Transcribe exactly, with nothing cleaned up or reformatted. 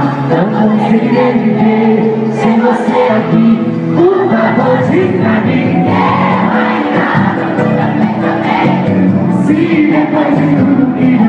Não conseguiria viver sem você aqui. Por favor, diz pra mim. Se depois de tudo que